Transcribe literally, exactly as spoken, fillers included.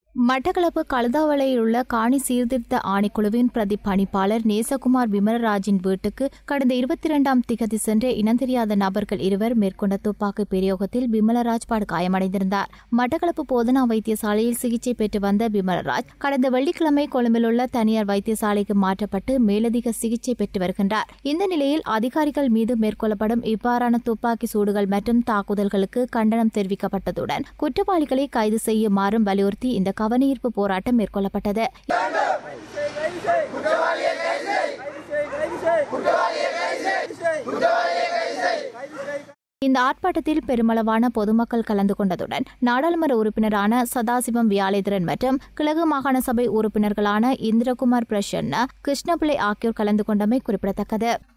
மட்டக்களப்பு கழுதாவளையில் உள்ள காணி சீர்திருத்த ஆணைக்குழுவின் பிரதி பணிப்பாளர் நேசகுமார் விமலராஜின் வீட்டுக்கு கடந்த இருபத்தி இரண்டாம் திகதி சென்ற இனந்தெரியாத நபர்கள் இருவர் மேற்கொண்ட துப்பாக்கி பிரயோகத்தில் விமலராஜ் படுகாயமடைந்திருந்தார். மட்டக்களப்பு போதனா வைத்தியசாலையில் சிகிச்சை பெற்று வந்த விமலராஜ் கடந்த வெள்ளிக்கிழமை கொழும்பில் உள்ள தனியார் வைத்தியசாலைக்கு மாற்றப்பட்டு மேலதிக சிகிச்சை பெற்று வருகின்றார். இந்த நிலையில் அதிகாரிகள் மீது மேற்கொள்ளப்படும் இவ்வாறான துப்பாக்கி சூடுகள் மற்றும் தாக்குதல்களுக்கு கண்டனம் தெரிவிக்கப்பட்டதுடன் குற்றவாளிகளை கைது செய்யுமாறும் வலியுறுத்தி இந்த கவனஈர்ப்பு போராட்டம் மேற்கொள்ளப்பட்டது. இந்த ஆர்ப்பாட்டத்தில் பெருமளவான பொதுமக்கள் கலந்து கொண்டதுடன் நாடாளுமன்ற உறுப்பினரான சதாசிவம் வியாழேந்திரன் மற்றும் கிழக்கு மாகாண சபை உறுப்பினர்களான இந்திரகுமார் பிரசன்னா, கிருஷ்ணபிள்ளை ஆகியோர் கலந்து கொண்டமை குறிப்பிடத்தக்கது.